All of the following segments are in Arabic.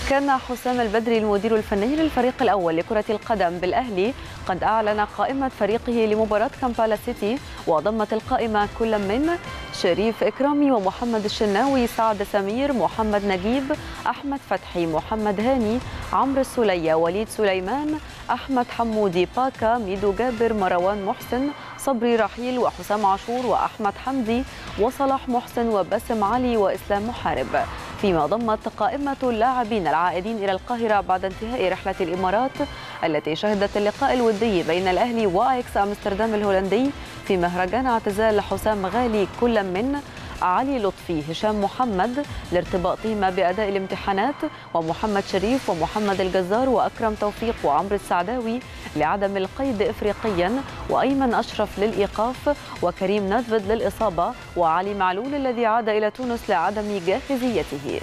كان حسام البدري المدير الفني للفريق الأول لكرة القدم بالأهلي قد أعلن قائمة فريقه لمباراة كامبالا سيتي، وضمت القائمة كل من شريف إكرامي ومحمد الشناوي، سعد سمير، محمد نجيب، أحمد فتحي، محمد هاني، عمرو السولية، وليد سليمان، أحمد حمودي، باكا، ميدو جابر، مروان محسن، صبري رحيل، وحسام عاشور، وأحمد حمدي، وصلاح محسن، وباسم علي، وإسلام محارب. فيما ضمت قائمة اللاعبين العائدين إلى القاهرة بعد انتهاء رحلة الإمارات التي شهدت اللقاء الودي بين الأهلي وأياكس أمستردام الهولندي في مهرجان اعتزال حسام غالي كل من علي لطفي، هشام محمد لارتباطهما بأداء الامتحانات، ومحمد شريف ومحمد الجزار وأكرم توفيق وعمرو السعداوي لعدم القيد إفريقيا، وأيمن أشرف للإيقاف، وكريم نادفيد للإصابة، وعلي معلول الذي عاد إلى تونس لعدم جاهزيته.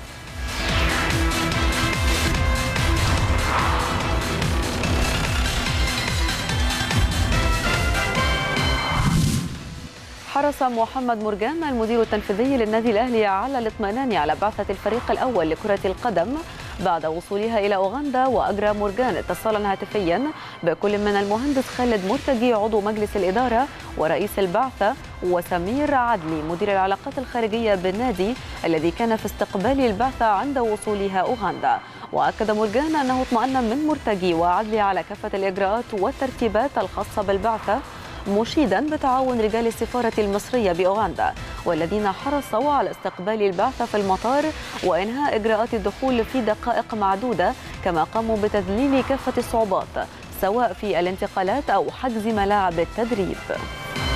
حرص محمد مرجان المدير التنفيذي للنادي الأهلي على الاطمئنان على بعثة الفريق الأول لكرة القدم بعد وصولها إلى أوغندا، وأجرى مرجان اتصالا هاتفيا بكل من المهندس خالد مرتجي عضو مجلس الإدارة ورئيس البعثة، وسمير عدلي مدير العلاقات الخارجية بالنادي الذي كان في استقبال البعثة عند وصولها أوغندا. وأكد مرجان أنه اطمأن من مرتجي وعدلي على كافة الإجراءات والترتيبات الخاصة بالبعثة، مشيدا بتعاون رجال السفارة المصرية بأوغندا والذين حرصوا على استقبال البعثة في المطار وإنهاء إجراءات الدخول في دقائق معدودة، كما قاموا بتذليل كافة الصعوبات سواء في الانتقالات أو حجز ملاعب التدريب.